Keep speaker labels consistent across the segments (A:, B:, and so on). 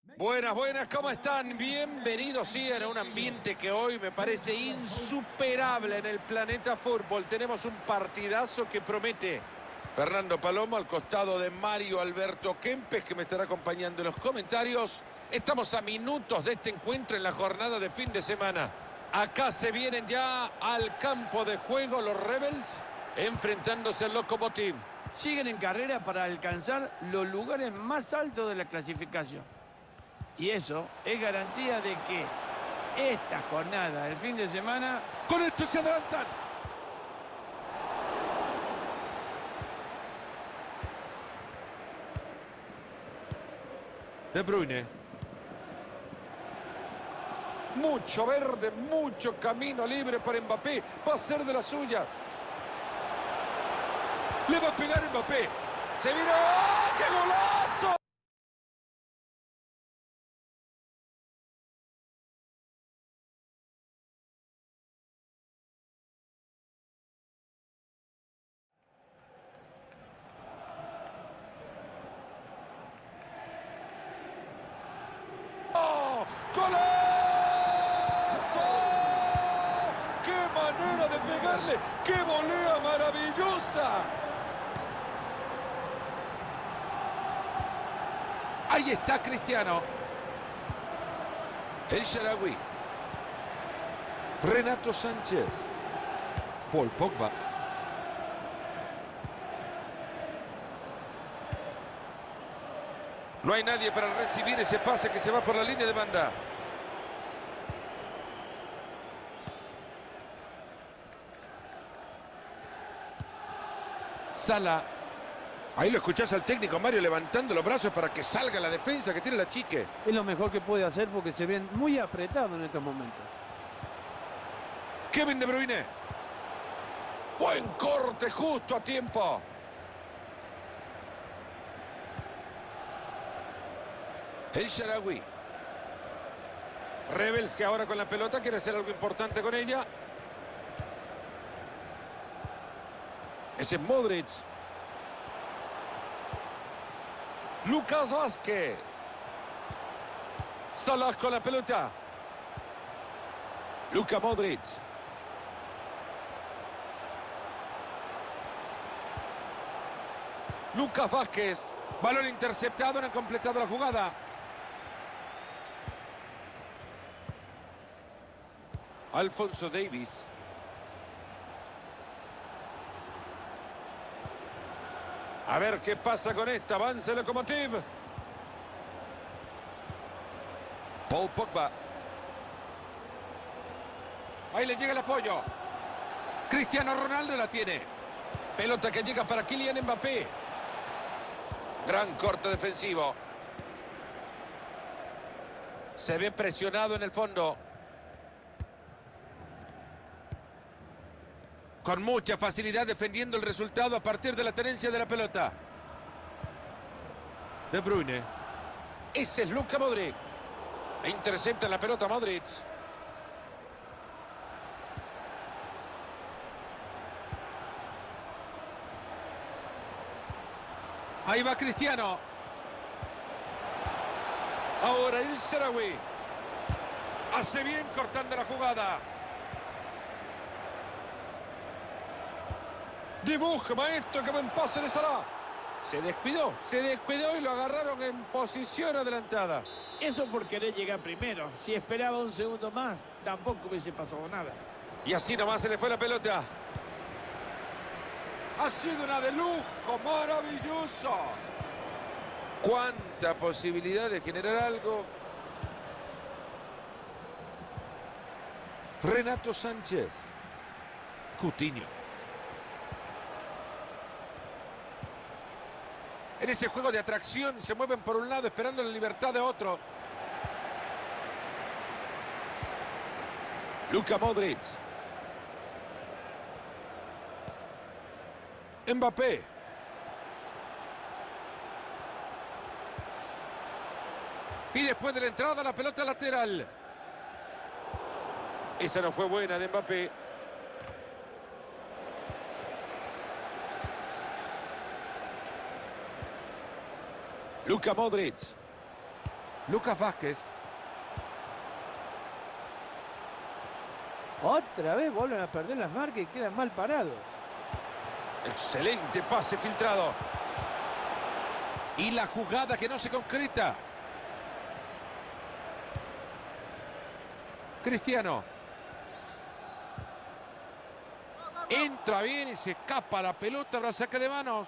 A: Buenas, buenas, ¿cómo están? Bienvenidos, sí, a un ambiente que hoy me parece insuperable en el planeta fútbol. Tenemos un partidazo que promete. Fernando Palomo al costado de Mario Alberto Kempes, que me estará acompañando en los comentarios. Estamos a minutos de este encuentro en la jornada de fin de semana. Acá se vienen ya al campo de juego los Rebels, enfrentándose al Lokomotiv.
B: Siguen en carrera para alcanzar los lugares más altos de la clasificación. Y eso es garantía de que esta jornada del fin de semana...
A: Con esto se adelantan. De Bruyne. Mucho verde, mucho camino libre para Mbappé. Va a ser de las suyas. Le va a pegar Mbappé. Se vino. ¡Oh, qué golazo! ¡Oh, golazo! ¡Qué manera de pegarle! ¡Qué volea maravillosa! Ahí está Cristiano. El Shaarawy. Renato Sánchez. Paul Pogba. No hay nadie para recibir ese pase que se va por la línea de banda. Sala. Ahí lo escuchás al técnico Mario levantando los brazos para que salga la defensa que tiene la Chique.
B: Es lo mejor que puede hacer porque se ven muy apretados en estos momentos.
A: Kevin De Bruyne. Buen corte justo a tiempo. El Shaarawy. Rebels que ahora con la pelota quiere hacer algo importante con ella. Ese es Modric. Lucas Vázquez. Salah con la pelota. Luka Modric. Lucas Vázquez. Balón interceptado, no ha completado la jugada. Alphonso Davies. A ver qué pasa con esta. Avanza el Lokomotiv. Paul Pogba. Ahí le llega el apoyo. Cristiano Ronaldo la tiene. Pelota que llega para Kylian Mbappé. Gran corte defensivo. Se ve presionado en el fondo. Con mucha facilidad defendiendo el resultado a partir de la tenencia de la pelota. De Bruyne. Ese es Luka Modric. Intercepta la pelota Modric. Ahí va Cristiano. Ahora el Shaarawy. Hace bien cortando la jugada. Dibuja, maestro, que buen pase de Salah. Se descuidó y lo agarraron en posición adelantada.
B: Eso por querer llegar primero. Si esperaba un segundo más, tampoco hubiese pasado nada.
A: Y así nomás se le fue la pelota. Ha sido una de lujo, maravilloso. Cuánta posibilidad de generar algo. Renato Sánchez. Coutinho. En ese juego de atracción se mueven por un lado esperando la libertad de otro. Luka Modric. Mbappé. Y después de la entrada la pelota lateral. Esa no fue buena de Mbappé. Luka Modric. Lucas Vázquez.
B: Otra vez vuelven a perder las marcas y quedan mal parados.
A: Excelente pase filtrado. Y la jugada que no se concreta. Cristiano. Entra bien y se escapa la pelota. Habrá saque de manos.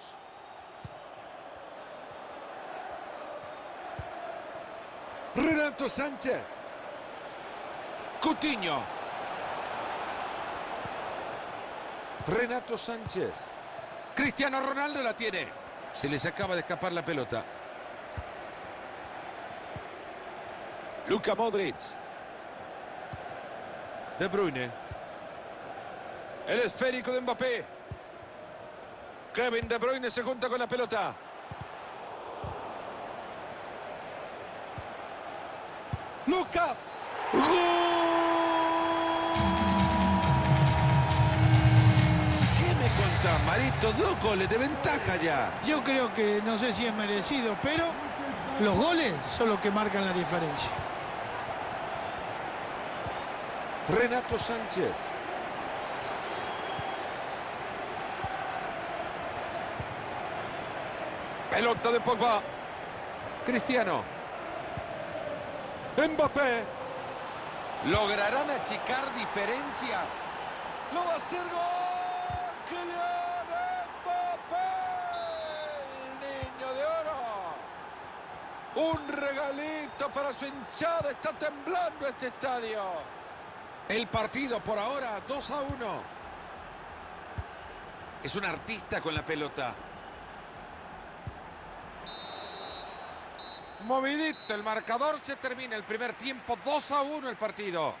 A: Renato Sánchez. Coutinho. Renato Sánchez. Cristiano Ronaldo la tiene. Se les acaba de escapar la pelota. Luka Modric. De Bruyne. El esférico de Mbappé. Kevin De Bruyne se junta con la pelota. Lucas. ¡Gol! ¿Qué me contás, Marito? 2 goles de ventaja ya.
C: Yo creo que no sé si es merecido, pero los goles son los que marcan la diferencia.
A: Renato Sánchez. Pelota de Pogba. Cristiano. Mbappé. ¿Lograrán achicar diferencias? ¡Lo va a hacer gol! ¡Kylian Mbappé! ¡El niño de oro! Un regalito para su hinchada. Está temblando este estadio. El partido por ahora 2-1. Es un artista con la pelota. Movidito el marcador, se termina el primer tiempo, 2-1 el partido.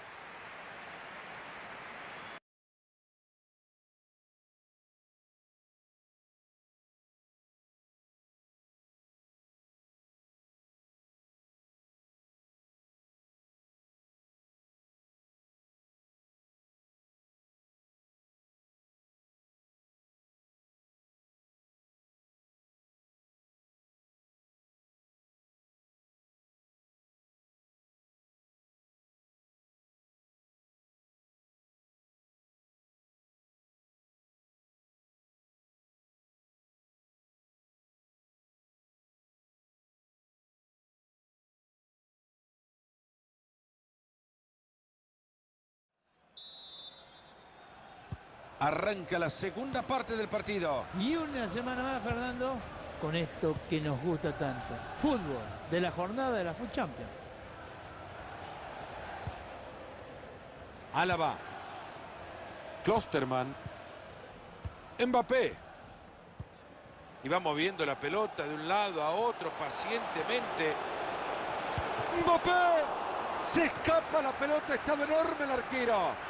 A: Arranca la segunda parte del partido.
C: Y una semana más, Fernando, con esto que nos gusta tanto. Fútbol de la jornada de la FUT Champions.
A: Álava. Klosterman. Mbappé. Y va moviendo la pelota de un lado a otro pacientemente. Mbappé. Se escapa la pelota. Está enorme el arquero.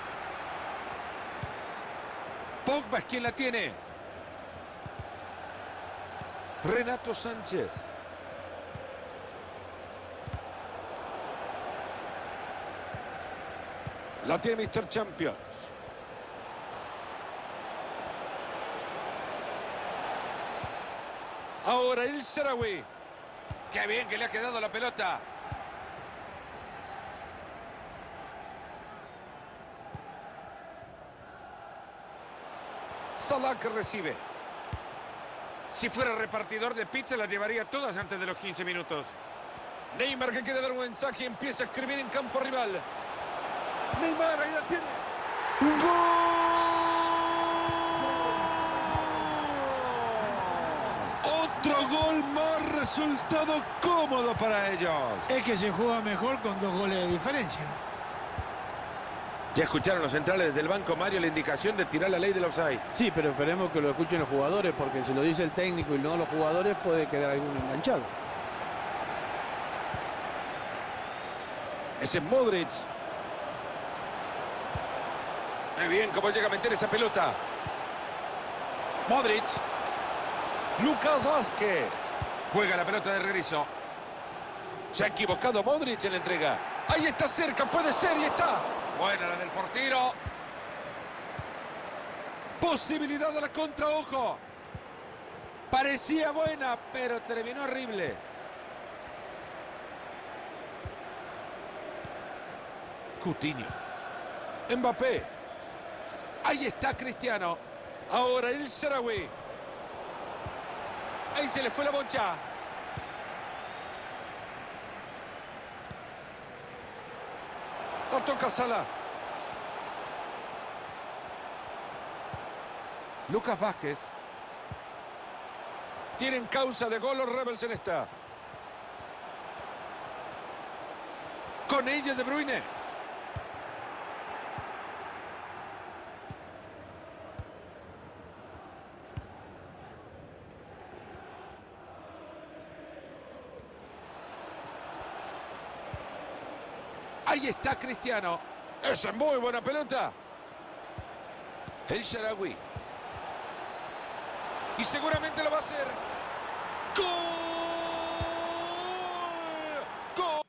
A: Pogba es quien la tiene. Renato Sánchez. La tiene Mr. Champions. Ahora el Shaarawy. Qué bien que le ha quedado la pelota. Salah que recibe. Si fuera repartidor de pizza las llevaría todas antes de los 15 minutos. Neymar que quiere dar un mensaje y empieza a escribir en campo rival. Neymar ahí la tiene. ¡Gol! Otro gol más, resultado cómodo para ellos.
C: Es que se juega mejor con 2 goles de diferencia.
A: Ya escucharon los centrales del banco, Mario, la indicación de tirar la ley del offside.
B: Sí, pero esperemos que lo escuchen los jugadores, porque si lo dice el técnico y no los jugadores, puede quedar alguno enganchado.
A: Ese es Modric. Muy bien, cómo llega a meter esa pelota. Modric. Lucas Vázquez. Juega la pelota de regreso. Se ha equivocado Modric en la entrega. Ahí está cerca, puede ser y está. Buena la del portero. Posibilidad de la contra, ojo. Parecía buena, pero terminó horrible. Coutinho. Mbappé. Ahí está Cristiano. Ahora el Shaarawy. Ahí se le fue la bocha. La toca Salah. Lucas Vázquez. Tienen causa de gol los Rebels en esta. Con ella De Bruyne. Ahí está Cristiano. Esa es muy buena pelota. El Shaarawy. Y seguramente lo va a hacer. ¡Gol! ¡Gol!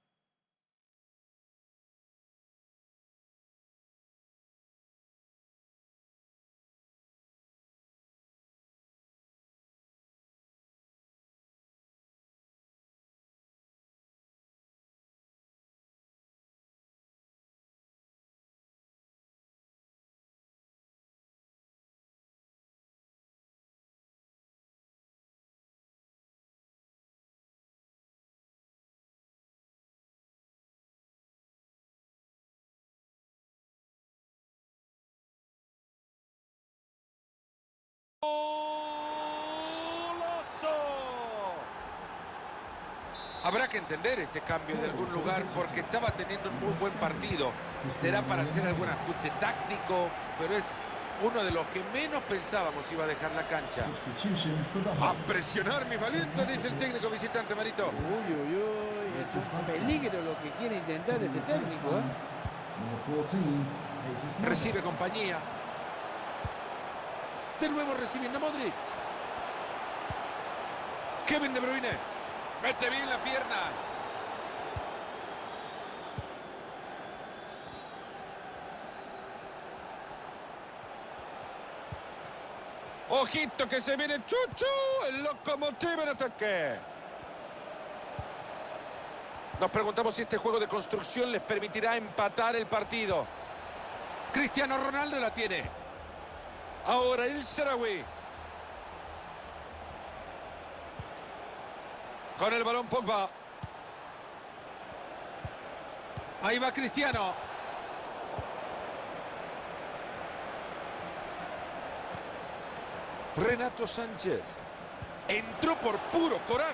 A: Habrá que entender este cambio de algún lugar porque estaba teniendo un muy buen partido. Será para hacer algún ajuste táctico, pero es uno de los que menos pensábamos iba a dejar la cancha. A presionar, mis valientes, dice el técnico visitante, Marito.
B: Uy, uy, uy, es un peligro lo que quiere intentar ese técnico, ¿eh?
A: Recibe compañía. De nuevo recibiendo a Modric. Kevin De Bruyne. Mete bien la pierna. Ojito que se viene Chuchu. El locomotive en ataque. Nos preguntamos si este juego de construcción les permitirá empatar el partido. Cristiano Ronaldo la tiene. Ahora el Shaarawy. Con el balón Pogba. Ahí va Cristiano. Renato Sánchez. Entró por puro coraje.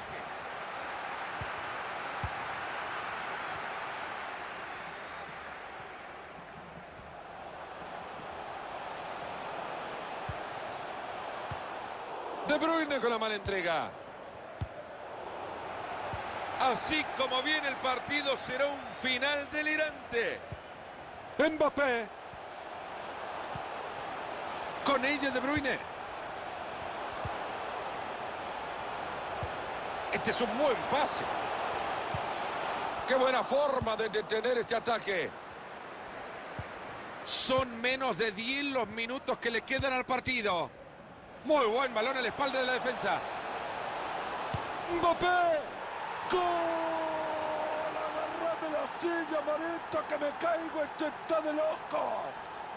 A: De Bruyne con la mala entrega. Así como viene el partido, será un final delirante. Mbappé. Con ella De Bruyne. Este es un buen pase. Qué buena forma de detener este ataque. Son menos de 10 los minutos que le quedan al partido. Muy buen balón a la espalda de la defensa. ¡Mbappé! ¡Gol! ¡Agárrame la silla, Marito, que me caigo! ¡Esto está de locos!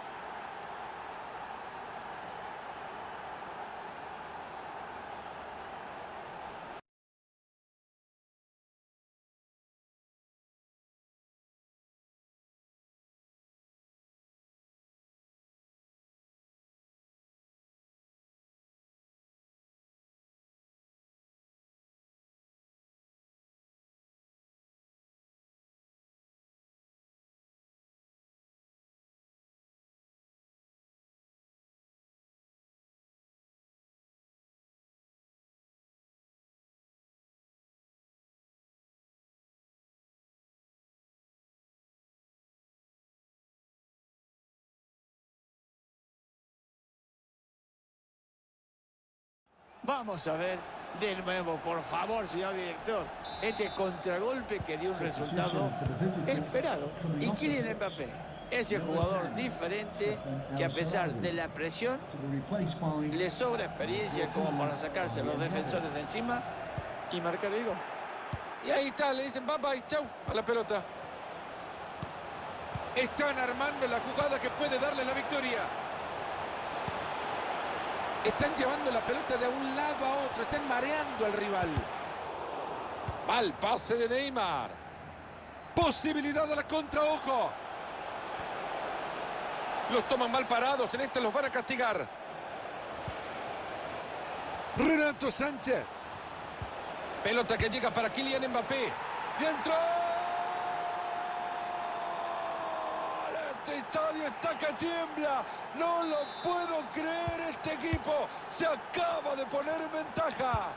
B: Vamos a ver de nuevo, por favor, señor director, este contragolpe que dio un resultado esperado. Y Kylian Mbappé es el jugador diferente que, a pesar de la presión, le sobra experiencia como para sacarse a los defensores de encima y marcar el gol.
A: Y ahí está, le dicen bye bye, chau, a la pelota. Están armando la jugada que puede darle la victoria. Están llevando la pelota de un lado a otro. Están mareando al rival. Mal pase de Neymar. Posibilidad de la contra, ojo. Los toman mal parados. En este los van a castigar. Renato Sánchez. Pelota que llega para Kylian Mbappé.
D: ¡Y entró! Este estadio está que tiembla. No lo puedo creer. Este equipo se acaba de poner en ventaja.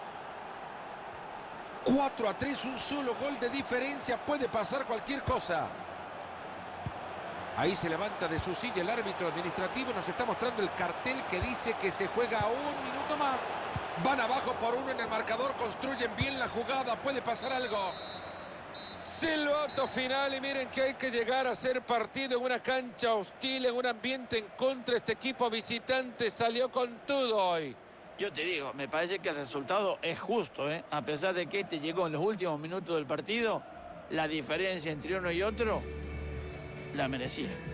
A: 4-3, un solo gol de diferencia. Puede pasar cualquier cosa. Ahí se levanta de su silla el árbitro administrativo. Nos está mostrando el cartel que dice que se juega un minuto más. Van abajo por 1 en el marcador. Construyen bien la jugada. Puede pasar algo. Silbato final y miren que hay que llegar a hacer partido en una cancha hostil, en un ambiente en contra. Este equipo visitante salió con todo hoy.
B: Yo te digo, me parece que el resultado es justo, ¿eh? A pesar de que este llegó en los últimos minutos del partido, la diferencia entre uno y otro la merecía.